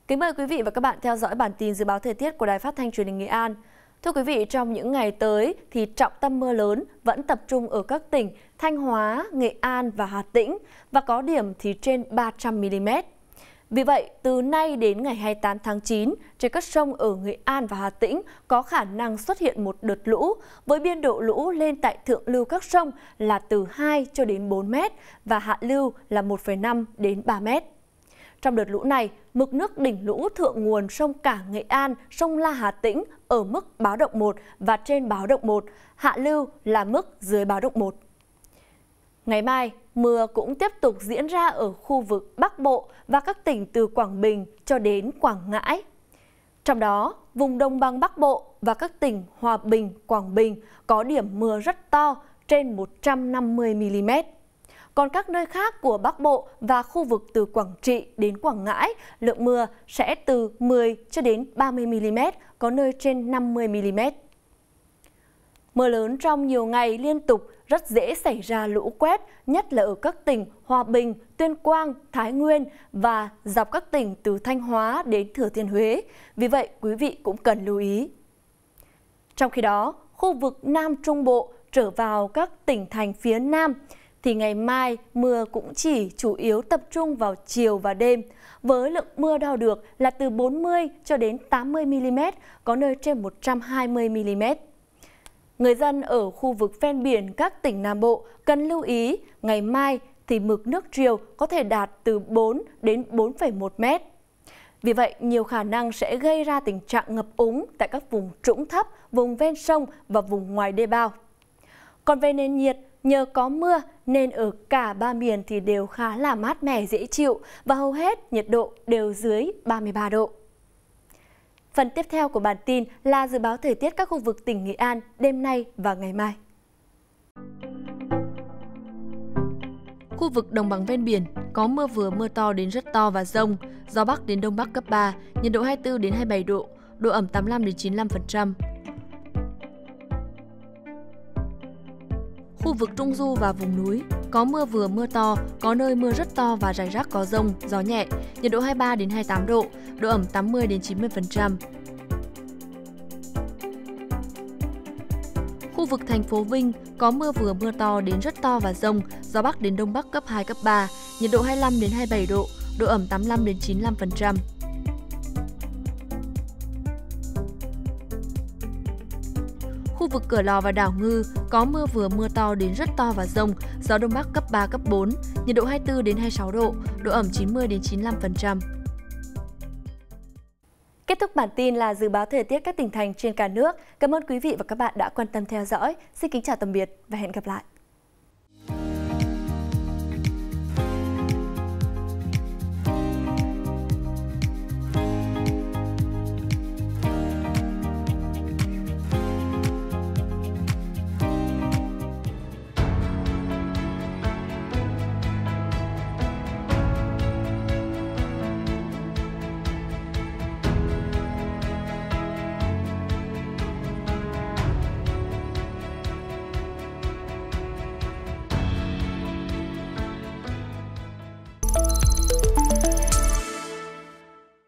Kính mời quý vị và các bạn theo dõi bản tin dự báo thời tiết của Đài Phát thanh Truyền hình Nghệ An. Thưa quý vị, trong những ngày tới thì trọng tâm mưa lớn vẫn tập trung ở các tỉnh Thanh Hóa, Nghệ An và Hà Tĩnh và có điểm thì trên 300 mm. Vì vậy, từ nay đến ngày 28 tháng 9, trên các sông ở Nghệ An và Hà Tĩnh có khả năng xuất hiện một đợt lũ với biên độ lũ lên tại thượng lưu các sông là từ 2 cho đến 4 m và hạ lưu là 1,5 đến 3 m. Trong đợt lũ này, mực nước đỉnh lũ thượng nguồn sông Cả Nghệ An, sông La Hà Tĩnh ở mức báo động 1 và trên báo động 1, hạ lưu là mức dưới báo động 1. Ngày mai, mưa cũng tiếp tục diễn ra ở khu vực Bắc Bộ và các tỉnh từ Quảng Bình cho đến Quảng Ngãi. Trong đó, vùng Đông Bằng Bắc Bộ và các tỉnh Hòa Bình, Quảng Bình có điểm mưa rất to trên 150 mm. Còn các nơi khác của Bắc Bộ và khu vực từ Quảng Trị đến Quảng Ngãi, lượng mưa sẽ từ 10 cho đến 30 mm, có nơi trên 50 mm. Mưa lớn trong nhiều ngày liên tục rất dễ xảy ra lũ quét, nhất là ở các tỉnh Hòa Bình, Tuyên Quang, Thái Nguyên và dọc các tỉnh từ Thanh Hóa đến Thừa Thiên Huế. Vì vậy, quý vị cũng cần lưu ý. Trong khi đó, khu vực Nam Trung Bộ trở vào các tỉnh thành phía Nam, thì ngày mai mưa cũng chỉ chủ yếu tập trung vào chiều và đêm, với lượng mưa đo được là từ 40 cho đến 80 mm, có nơi trên 120 mm. Người dân ở khu vực ven biển các tỉnh Nam Bộ cần lưu ý ngày mai thì mực nước triều có thể đạt từ 4 đến 4,1 m. Vì vậy, nhiều khả năng sẽ gây ra tình trạng ngập úng tại các vùng trũng thấp, vùng ven sông và vùng ngoài đê bao. Còn về nền nhiệt, nhờ có mưa nên ở cả ba miền thì đều khá là mát mẻ dễ chịu và hầu hết nhiệt độ đều dưới 33 độ. Phần tiếp theo của bản tin là dự báo thời tiết các khu vực tỉnh Nghệ An đêm nay và ngày mai. Khu vực đồng bằng ven biển có mưa vừa mưa to đến rất to và dông, gió Bắc đến Đông Bắc cấp 3, nhiệt độ 24 đến 27 độ, độ ẩm 85 đến 95%. Khu vực Trung Du và vùng núi có mưa vừa mưa to, có nơi mưa rất to và rải rác có dông, gió nhẹ, nhiệt độ 23 đến 28 độ, độ ẩm 80 đến 90%. Khu vực thành phố Vinh có mưa vừa mưa to đến rất to và dông, gió Bắc đến Đông Bắc cấp 2, cấp 3, nhiệt độ 25 đến 27 độ, độ ẩm 85 đến 95%. Khu vực Cửa Lò và đảo Ngư có mưa vừa mưa to đến rất to và dông, gió Đông Bắc cấp 3, cấp 4, nhiệt độ 24 đến 26 độ, độ ẩm 90 đến 95%. Kết thúc bản tin là dự báo thời tiết các tỉnh thành trên cả nước. Cảm ơn quý vị và các bạn đã quan tâm theo dõi. Xin kính chào tạm biệt và hẹn gặp lại.